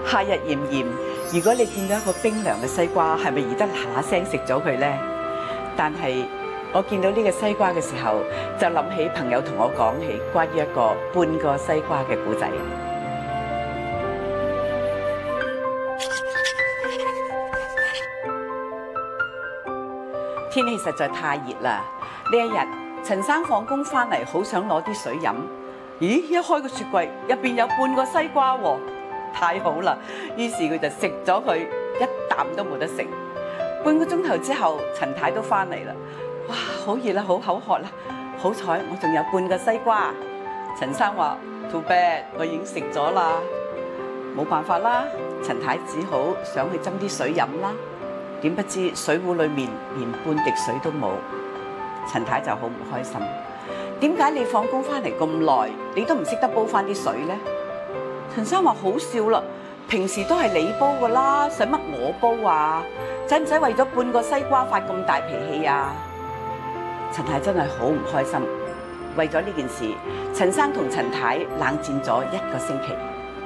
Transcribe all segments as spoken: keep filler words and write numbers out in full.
夏日炎炎，如果你見到一個冰涼嘅西瓜，係咪易得嗱嗱聲食咗佢呢？但係我見到呢個西瓜嘅時候，就諗起朋友同我講起關於一個半個西瓜嘅故仔。天氣實在太熱啦！呢一日，陳生放工翻嚟，好想攞啲水飲。咦！一開個雪櫃，入邊有半個西瓜喎，太好啦！於是佢就食咗佢，一啖都冇得食。半個鐘頭之後，陳太都翻嚟啦。哇！好熱啦，好口渴啦。好彩我仲有半個西瓜。陳生話 ：Too bad，我已經食咗啦。冇辦法啦，陳太只好想去斟啲水飲啦。點不知水壺裏面連半滴水都冇，陳太就好唔開心。點解你放工翻嚟咁耐，你都唔識得煲翻啲水呢？陳生話好笑啦，平時都係你煲噶啦，使乜我煲啊？使唔使為咗半個西瓜發咁大脾氣啊？陳太真係好唔開心。為咗呢件事，陳生同陳太冷戰咗一個星期。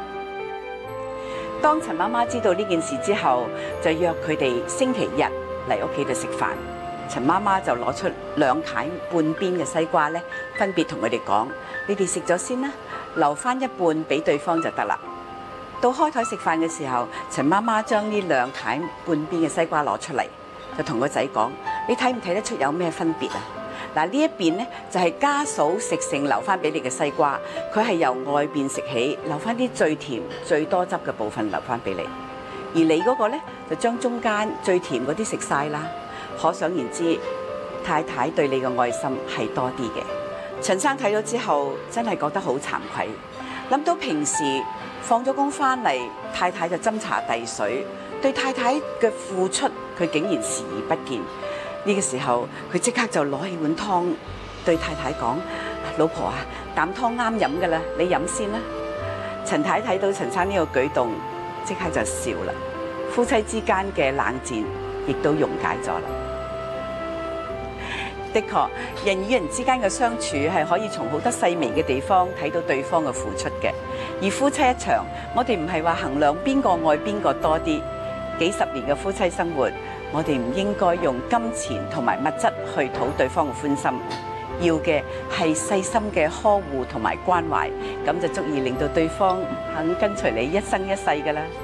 當陳媽媽知道呢件事之後，就約佢哋星期日嚟屋企度食飯。陳媽媽就攞出兩塊半邊嘅西瓜咧，分別同佢哋講：你哋食咗先啦，留翻一半俾對方就得啦。到開台食飯嘅時候，陳媽媽將呢兩塊半邊嘅西瓜攞出嚟，就同個仔講：你睇唔睇得出有咩分別啊？嗱，呢一邊咧就係家嫂食剩留翻俾你嘅西瓜，佢係由外邊食起，留翻啲最甜最多汁嘅部分留翻俾你。而你嗰個咧就將中間最甜嗰啲食晒啦。可想而知，太太對你嘅愛心係多啲嘅。陳生睇咗之後，真係覺得好慚愧，諗到平時放咗工翻嚟，太太就斟茶遞水，對太太嘅付出，佢竟然視而不見。呢個時候，佢即刻就攞起碗湯，對太太講：老婆啊，啖湯啱飲噶啦，你飲先啦。陳太睇到陳生呢個舉動，即刻就笑啦。夫妻之間嘅冷戰亦都溶解咗啦。的確，人與人之間嘅相處係可以從好多細微嘅地方睇到對方嘅付出嘅。而夫妻一場，我哋唔係話衡量邊個愛邊個多啲。幾十年嘅夫妻生活，我哋唔應該用金錢同埋物質去討對方嘅歡心，要嘅係細心嘅呵護同埋關懷，咁就足以令到對方肯跟隨你一生一世㗎喇。